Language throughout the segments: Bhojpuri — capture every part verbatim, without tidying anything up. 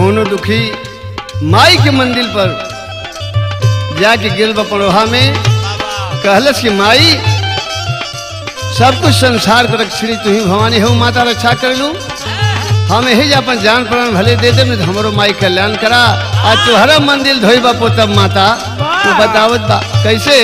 कौनो दुखी माई के मंदिर पर जाके गिर पड़ोहा में कहलस कि माई सब कुछ संसार को रक्षणी तू ही भवानी हो, माता रक्षा कर लू। हम यही अपन जान प्राण भले दे दे तो हमारो माई कल्याण करा। आज तुहरा मंदिर धोई बापो तब माता तू बतावत बा कैसे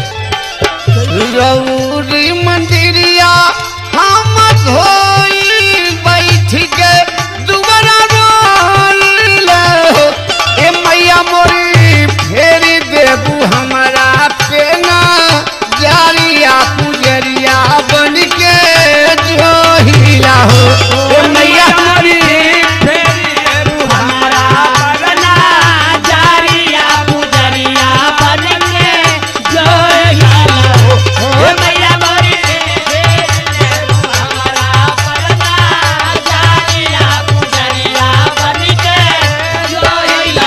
रौरी मंदिरिया हम धोई बैठ के दुबारा रोल ए मैया मोरी फेरी देबू हमारा पेना जारिया पुजरिया बन के जोहिला हो ए मैया मोरी फेरी देबू हमारा पेना जारिया पुजरिया बन के जोहिला हो ए मैया मोरी फेरी देबू हमारा पेना जारिया पुजरिया बन के जोहिला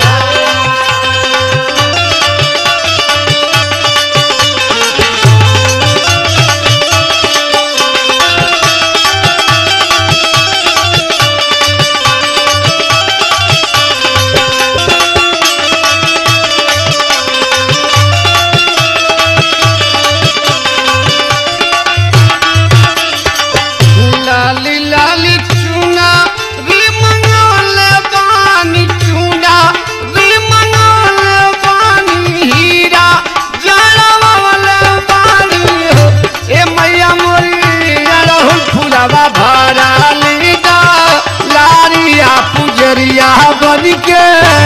लाली लाली चूना री मंगल बानी चूना री मंगल बानी हीरा जड़वल बानी हो ए मैया मोरी अड़हुल फुलवा भरा लीदा लारिया पुजरिया बन के